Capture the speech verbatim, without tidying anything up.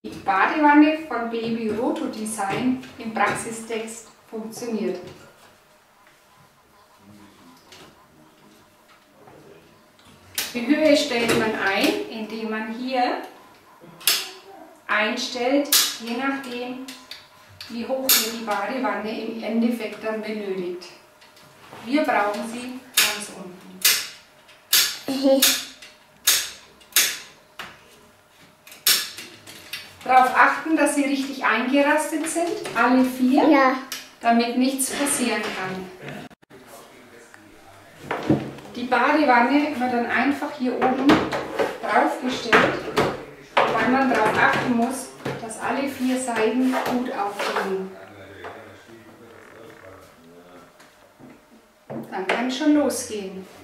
Die Badewanne von Baby Roto Design im Praxistext funktioniert. Die Höhe stellt man ein, indem man hier einstellt, je nachdem, wie hoch ihr die Badewanne im Endeffekt dann benötigt. Wir brauchen sie ganz unten. Darauf achten, dass sie richtig eingerastet sind, alle vier, Ja. damit nichts passieren kann. Die Badewanne wird dann einfach hier oben draufgestellt, weil man darauf achten muss, dass alle vier Seiten gut aufliegen. Dann kann es schon losgehen.